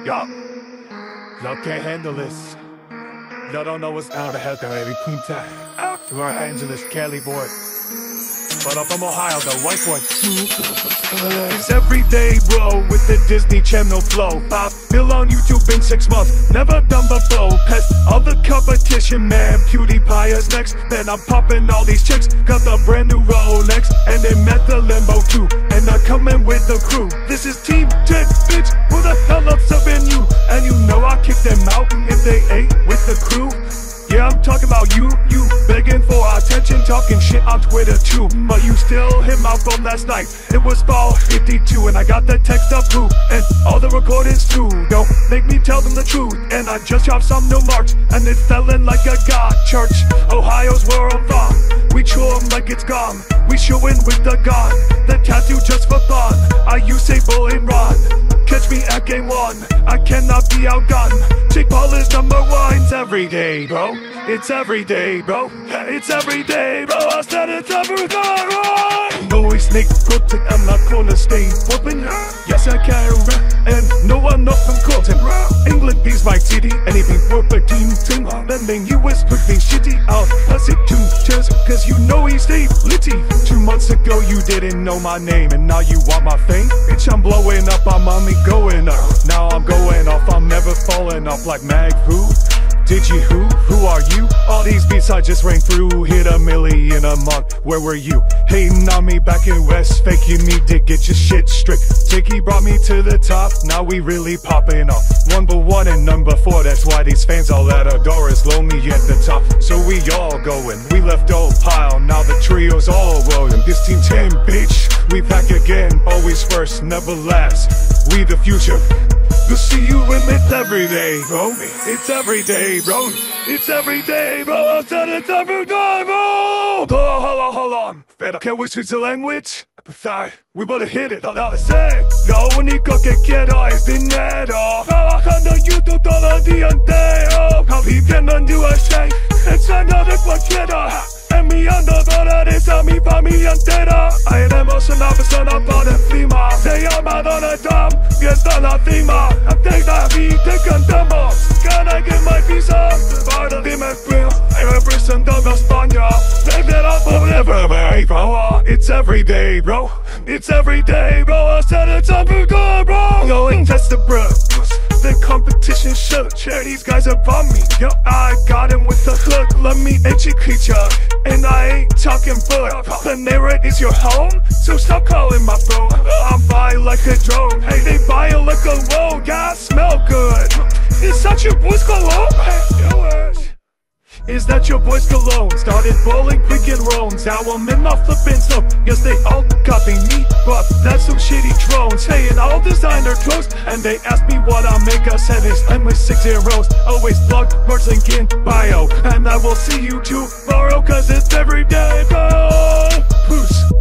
Y'all can't handle this. Y'all don't know what's out ahead there, baby. Punta. Out to Los Angeles, Cali boy. But I'm from Ohio, the white boy. It's every day, bro, with the Disney Channel flow. I've been on YouTube in 6 months, never done before. Past all the competition, man. PewDiePie is next. Then I'm popping all these chicks. Got the brand new Rolex, and they met the Limbo too. And I'm coming with the crew. This is Team 10, bitch. Who the hell else up in you? And you know I kick them out if they ain't with the crew. Yeah, I'm talking about you begging for attention, talking shit on Twitter too. But you still hit my phone last night. It was fall 52 and I got the text of who, and all the recordings too. Don't make me tell them the truth. And I just dropped some new marks, and it's selling like a god. Church, Ohio's where I'm from. We chew 'em like it's gum. We showin' with the gun. The tattoo just for fun. I use Sable and run. Catch me at game 1. I cannot be outgunned. Jake Paul is #1. It's every day, bro. It's every day, bro. It's every day, bro. I said it's every day, bro. No snake protect. I'm not gonna stay open. Yes, I can rap, and no one not from Colton. England is my city. Anything for the team. Lending US looking shitty. I'll pass it to Chess, cause you know he stayed litty. 2 months ago you didn't know my name, and now you want my fame. Bitch, I'm blowing up. I'm on me going up. Now I'm going off. I'm never falling off like Mag. Who? Did you who? Who are you? All these beats I just ran through. Hit a milli in a month. Where were you? Hating on me back in West. Fake, you need to get your shit straight. Dicky brought me to the top. Now we really popping off. #1 and #4. That's why these fans all that adore us. Lonely at the top. So we all going. We left old pile. Now the trio's all rolling. This team 10, bitch. We back again. Always first, never last. We the future. You'll see you in it every day, bro. It's every day, bro. It's every day, bro. I said it's every day, bro. Hold on. Can we switch the language? We better hit it. I say, 나 오니까 깨끗해 빛내도 파악한다 유도 떨어지는데요. 가비변은 USA. It's another quadrilla. And me under the this on me by me entera. I am emotion opposite of the FEMA. Say I'm out on a dumb. Yes, I'm not FEMA. I think that we take on demo. Can I get my visa? Part of him and Bill. I represent the España. Take that up forever, bro. It's every day, bro. It's every day, bro. I said it's every day, bro. Going test the bros. The competition shook. Share these guys above me. Yo, I got him with the hook. Let me educate ya. And I ain't talking book. Panera is your home, so stop calling my phone. I'm by like a drone. Hey, they buy it like a road. God, smell good. Is that your boy's cologne? Is that your boy's cologne? Started bowling, picking roans. Now I'm in my flippin' zone. Yes, they all copy me, but that's some shitty drones. Saying all designer clothes, and they ask me what I make. I said it's endless 6 zeros. Always plug, merch link in bio. And I will see you tomorrow, cause it's every day, bro. Peace.